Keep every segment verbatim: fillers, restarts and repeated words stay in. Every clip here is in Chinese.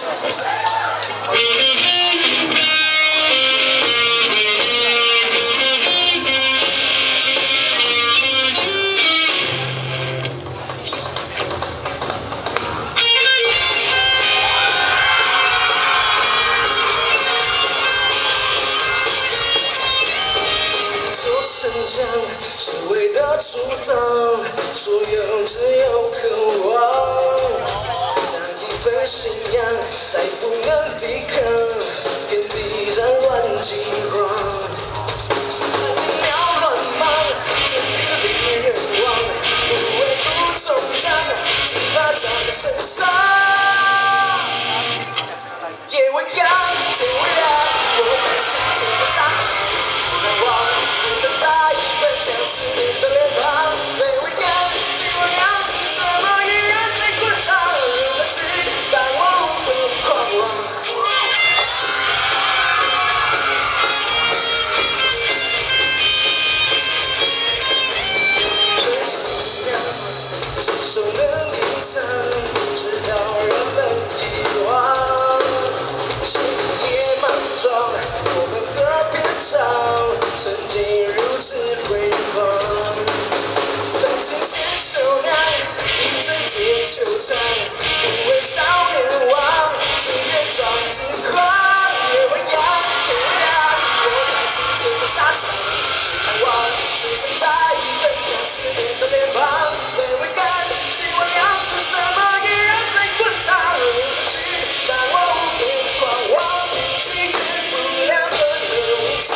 是为的阻挡所有自由渴望，但一份信仰再不能抵抗，天地战乱惊慌。鸟乱忙，天地令人亡，不为不中枪，只怕在身上。夜未央，天未亮，我在心中的沙场，只难忘，只剩在。像思念的脸庞，泪未干，希望要是什么依然在滚烫，再去但我无悔狂妄。的信仰，只手能隐藏，直到人们遗忘。深夜莽撞，我们的篇章，曾经如此辉煌。当琴弦手亮，一醉解惆怅，不为少年王，岁月壮志狂。夜未央，天未亮，我在心中的沙场，只盼望只剩在一份像思念的脸庞。泪未干，希望要是什么依然在滚烫，再去但我无悔狂妄，体验不了分的无常。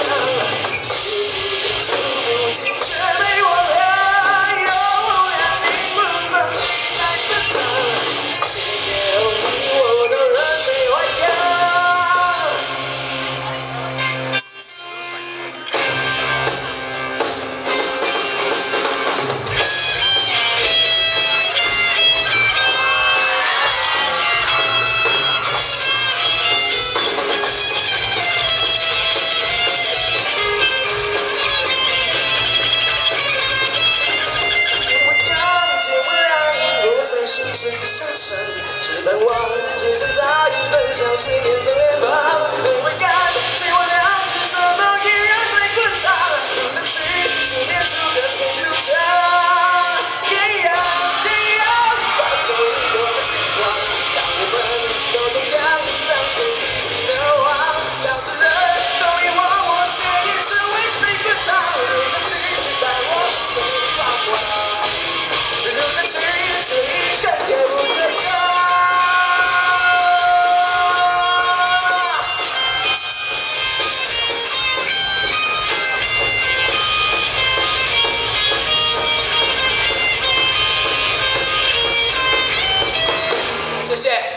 心碎的沙场，只盼望只剩下一份像思念的脸庞。泪未干，希望要是什么依然在滚烫，不能去思念出的心如常。天涯天涯，带走一朵的希望，让我们都终将在水彼此的望。当世人都遗忘我写一次为谁滚烫，不能去但我不会放忘。不能去。感觉不这样，谢谢。